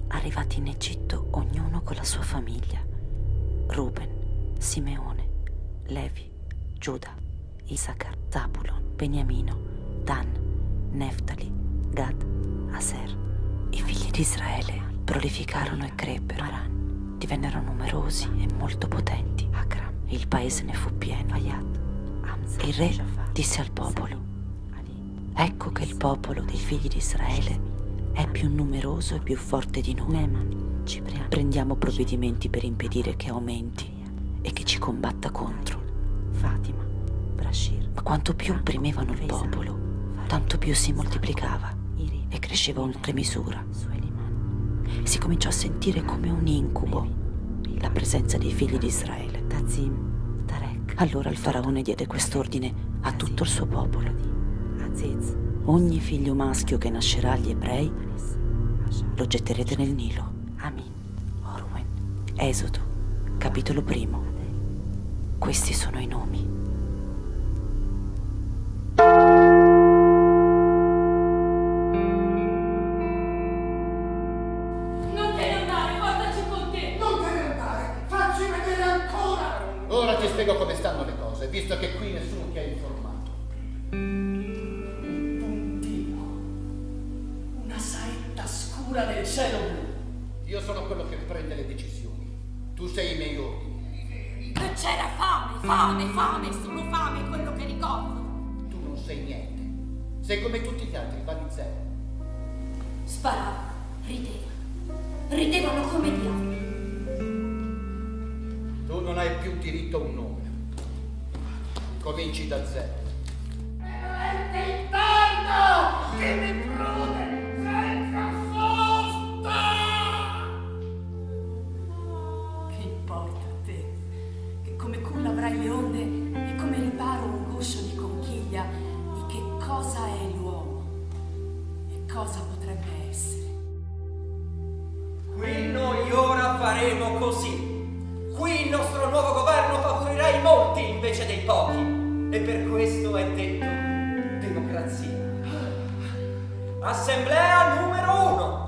Arrivati in Egitto, ognuno con la sua famiglia. Ruben, Simeone, Levi, Giuda, Isaccar, Zabulon, Beniamino, Dan, Neftali, Gad, Aser. I figli di Israele prolificarono e crebbero. Divennero numerosi e molto potenti. Il paese ne fu pieno. Il re disse al popolo: ecco che il popolo dei figli di Israele è più numeroso e più forte di noi. Prendiamo provvedimenti per impedire che aumenti e che ci combatta contro. Ma quanto più opprimevano il popolo, tanto più si moltiplicava e cresceva oltre misura. Si cominciò a sentire come un incubo la presenza dei figli di Israele. Allora il faraone diede quest'ordine a tutto il suo popolo: ogni figlio maschio che nascerà agli ebrei lo getterete nel Nilo. Esodo, capitolo 1. Questi sono i nomi. Ora ti spiego come stanno le cose, visto che qui nessuno ti ha informato. Un puntino, una saetta scura nel cielo blu. Io sono quello che prende le decisioni. Tu sei i miei ordini. Che c'era fame, solo fame, quello che ricordo. Tu non sei niente. Sei come tutti gli altri, vali zero. Sparavano, ridevano come diavoli. Tu non hai più diritto a un nome. Cominci da zero. È l'inferno che mi prude senza sosta! Che importa a te? Che come culla avrai le onde e come riparo un guscio di conchiglia di che cosa è l'uomo e cosa potrebbe essere. Qui noi ora faremo così. Qui il nostro nuovo governo favorirà i molti invece dei pochi, e per questo è detto democrazia. Assemblea numero 1.